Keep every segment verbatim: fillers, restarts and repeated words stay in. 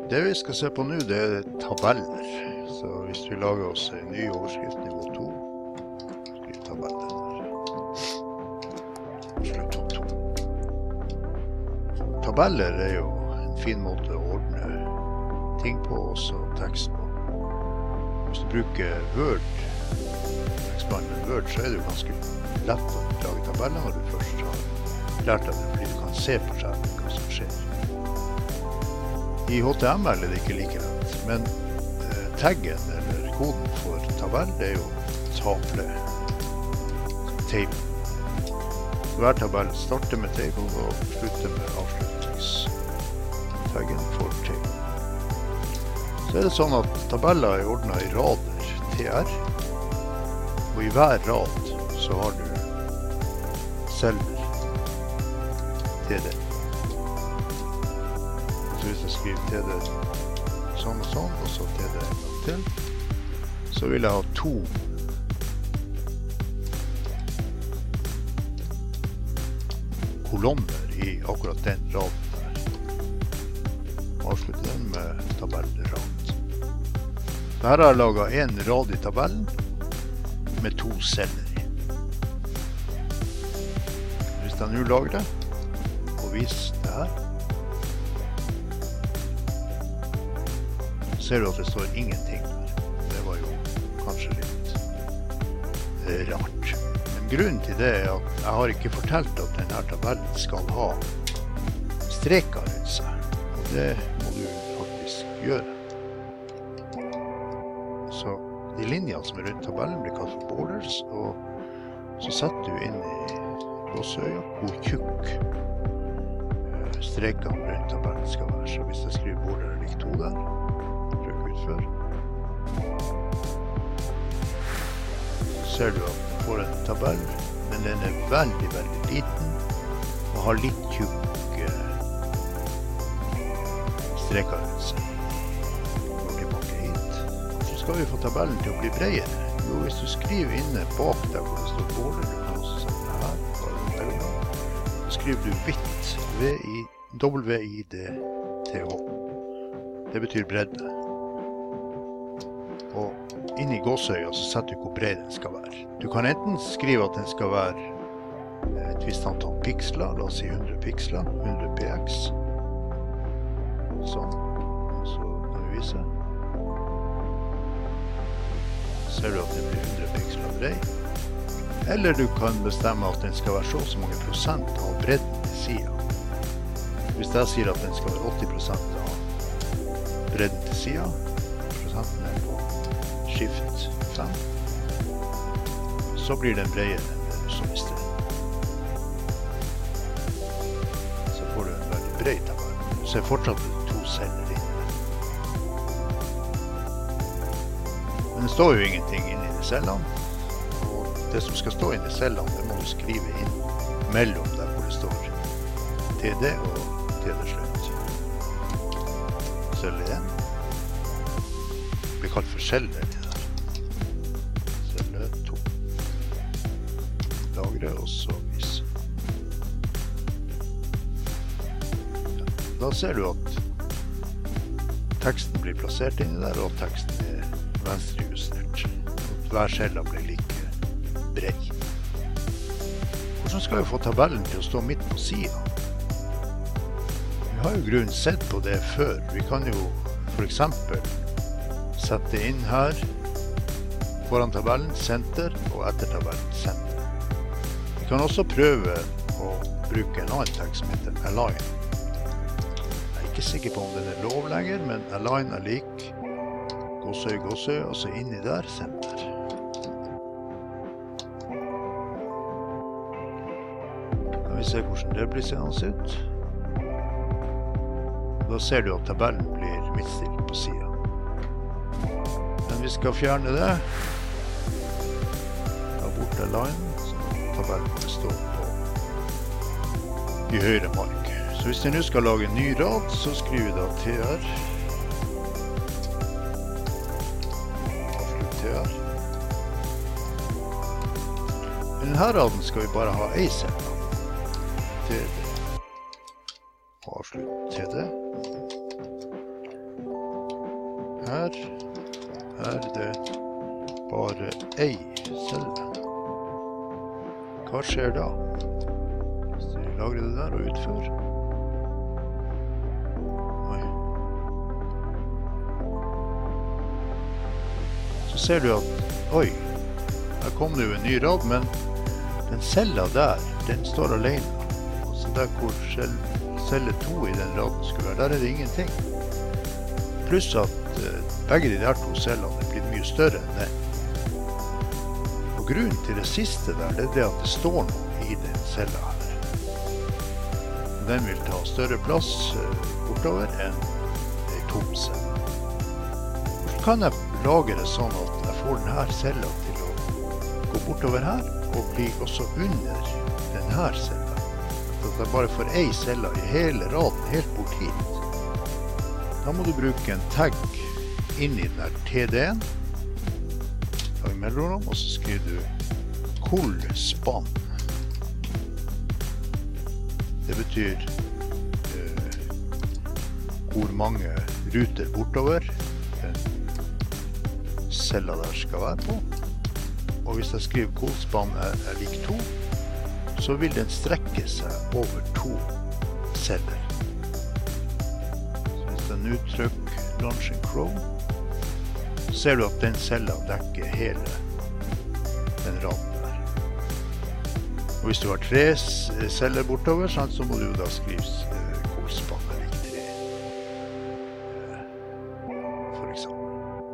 Det vi skal se på nå, det er tabeller. Så hvis vi lager oss en ny overskrift nivå to, skriv tabeller. Slutt opp to. Tabeller er jo en fin måte å ordne ting på, også tekst på. Hvis du bruker Word, Expanded Word, så er det jo ganske lett å lage tabeller når du først har lært deg det, fordi du kan se på skjermen hva som skjer. I H T M L er det ikke like lett, men eh, taggen eller koden for tabell, det er jo table, table. Hver tabell starter med table og slutter med avslutningstaggen for table. Så er det sånn at tabeller er ordnet i rader, T R, og i hver rad så har du celler, T D. Så hvis jeg skriver T D sånn og sånn, og så T D en gang til, så vil jeg ha to kolonner i akkurat den raden der. Avslutte den med tabellrad. Så her har jeg laget en rad i tabellen med to celler i. Hvis jeg nå lager det, og viser det her, ser du at det står ingenting der. Det var jo kanskje litt rart. Men grunnen til det er at jeg har ikke fortalt at denne tabellen skal ha streker rundt seg. Og det må du faktisk gjøre. Så de linjene som er rundt tabellen blir kalt for borders, og så setter du inn i gåseøya hvor tjukk strekene rundt tabellen skal være. Så hvis jeg skriver border er lik to der, trykk ut før, så ser du at du får en tabell, men den er veldig, veldig liten og har litt tjukk streker rundt seg. Går tilbake hit. Så skal vi få tabellen til å bli bredere. Jo, hvis du skriver inne bak der hvor det står border, du kan også sette det her, så skriver du width, W I D T H. Det betyr bredde. Og inn i gåseøya så setter du hvor bred den skal være. Du kan enten skrive at den skal være et visst antall piksler, la oss si hundre piksler, hundre P X. Sånn, og så kan vi vise. Ser du at den blir hundre piksler bred. Eller du kan bestemme at den skal være så så mange prosent av bredden til siden. Hvis jeg sier at den skal være åtti prosent av bredden til siden, prosenten er på skift fem, så blir den bredere enn den som i sted. Så får du en veldig bred tabell. Du ser fortsatt to celler inne. Men det står jo ingenting inne i de cellene. Og det som skal stå inne i cellene, det må du skrive inn mellom der hvor det står T D og T D slutt. Celle én. Det blir kalt for celler, det der. Celle to. Lagre, og så vise. Ja, da ser du at teksten blir plassert inni der, og teksten er venstrejustert. Hver celle blir like bred. Hvordan skal vi få tabellen til å stå midt på siden? Vi har jo grunn sett på det før. Vi kan jo for eksempel sette inn her foran tabellen senter og etter tabellen senter. Vi kan også prøve å bruke en annen tekst som heter align. Jeg er ikke sikker på om den er lov lenger, men align er lik gåsøy, gåsøy, og så inni der senter. Kan vi se hvordan det blir seende ut. Da ser du at tabellen blir midtstilt på siden. Men vi skal fjerne det. Ta bort align, så tabellen må stå på i høyre mark. Så hvis jeg nå skal lage en ny rad, så skriver vi da T R. Avslutt T R. I denne raden skal vi bare ha en celle. T D. Avslutt T D. her. Her er det bare ei celle. Hva skjer da? Hvis vi lagrer det der og utfører. Oi. Så ser du at, oi, her kom det jo en ny rad, men den cella der, den står alene. Altså der hvor celle to i den raden skulle være, der er det ingenting. Pluss at uh, begge de der to cellene er blitt mye større enn den. Og grunnen til det siste der, det er det at det står noe i den cella her. Den vil ta større plass uh, bortover enn en tom celle. Så kan jeg lage det sånn at jeg får denne cella til å gå bortover her, og bli også under denne cella. At jeg bare får ei cella i hele raden, helt bort hit. Da må du bruke en tagg inn i den der T D-en. Da i mellomrom, og så skriver du kol spann. Det betyr uh, hvor mange ruter bortover den cella der skal være på. Og hvis jeg skriver kol spann er, er lik to, så vil den strekke seg over to celler. Så hvis jeg nå trykker Launch in Chrome, så ser du at den cella dekker hele den raden der. Og hvis du har tre celler bortover, så må du da skrive kolspann er lik tre. For eksempel.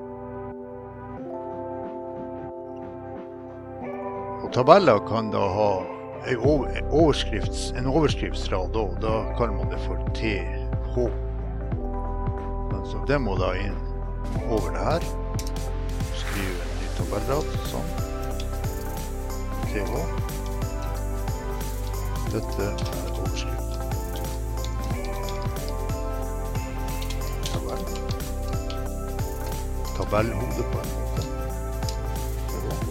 Og tabeller kan da ha en, overskrifts, en overskriftsrad, og da kaller man det for T H. Så det må da inn over det her. Skrive en ny tabellrad, sånn. T H. Dette er overskrift. Tabell. Tabellhode på en måte. T H.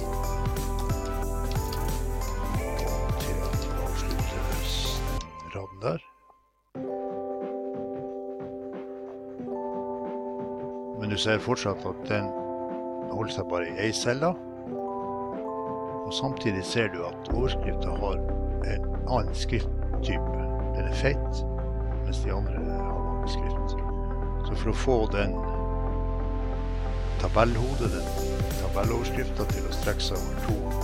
Og til at vi avslutter raden der. Men du ser fortsatt at den holder seg bare i ei cella. Og samtidig ser du at overskriften har en annen skrifttype. Den er feit, mens de andre har vanlig skrift. Så for å få den tabellhodet, den tabelloverskriften til å strekke seg over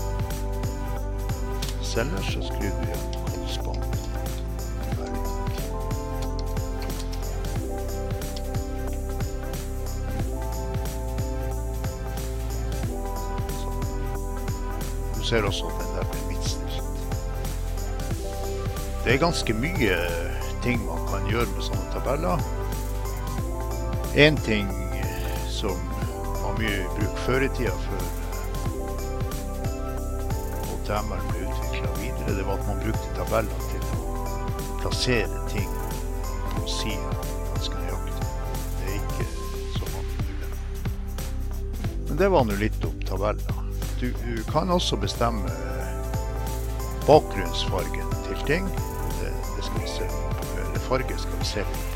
to celler, så skriver vi en kolspann. Du ser også at den der blir midtstilt. Det er ganske mye ting man kan gjøre med sånne tabeller. En ting som var mye bruk før i tida, før H T M L ble utviklet videre, det var at man brukte tabeller til å plassere ting på siden ganske nøyaktig. Det er ikke så mange muligheter. Men det var nå litt om tabeller. Du, du kan også bestemme bakgrunnsfargen til ting. Det, det skal vi se på, eller farge skal vi se på.